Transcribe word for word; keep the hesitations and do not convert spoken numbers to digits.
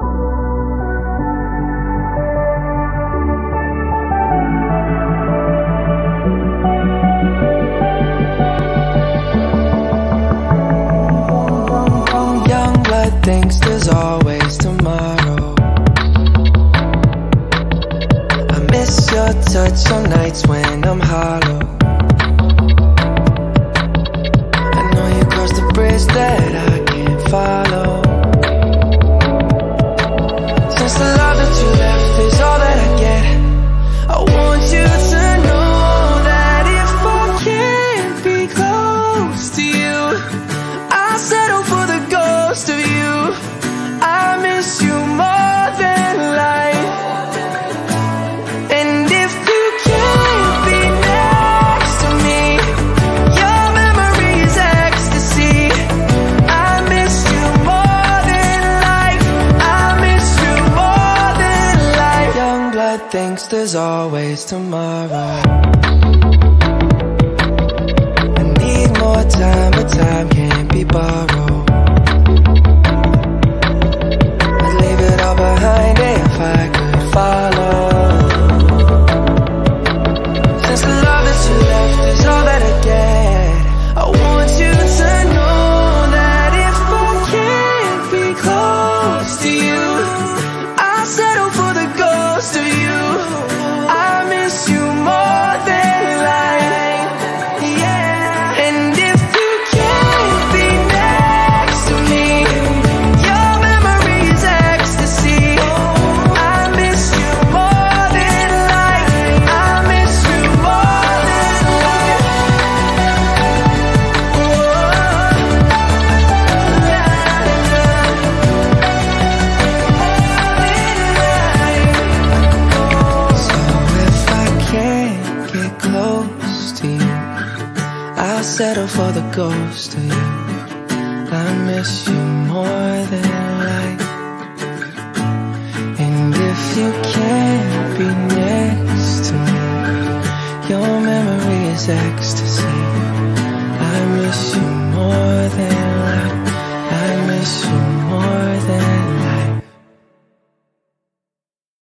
Thinks there's always tomorrow. I miss your touch on nights when I'm hollow. I know you crossed the bridge that I can't follow. Since the love that you left is all that I get, I want you to know that if I can't be close to you, I'll settle for the ghost of you. I miss you more than life. And if you can't be next to me, your memory is ecstasy. I miss you more than life. I miss you more than life. Young blood thinks there's always tomorrow. I need more time, but time can't be borrowed. Behind it if I could follow. Since the love that you left is all that I get, I want you to know that if I can't be close to you, I'll settle for the ghost of you. I miss you more than life, yeah. And if you can't be next to me, your memory is ecstasy. Settle for the ghost of you. I miss you more than life. And if you can't be next to me, your memory is ecstasy.